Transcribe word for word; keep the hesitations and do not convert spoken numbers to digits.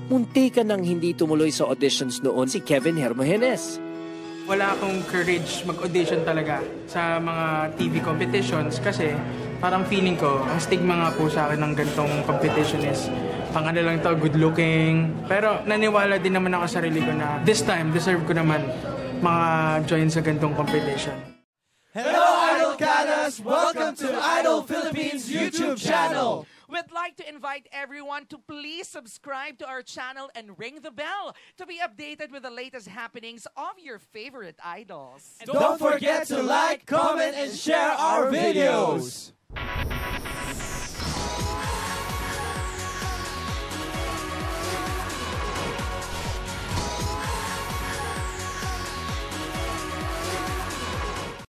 munti ka nang hindi tumuloy sa auditions noon si Kevin Hermogenes. Wala akong courage mag-audition talaga sa mga T V competitions kasi parang feeling ko, ang stigma nga po sa akin ng ganitong competition is pang ano lang to, good looking. Pero naniwala din naman ako sa sarili ko na this time, deserve ko naman maka-join sa ganitong competition. Hello Idol Kanas! Welcome to Idol Philippines YouTube channel! We'd like to invite everyone to please subscribe to our channel and ring the bell to be updated with the latest happenings of your favorite idols. Don't forget to like, comment, and share our videos!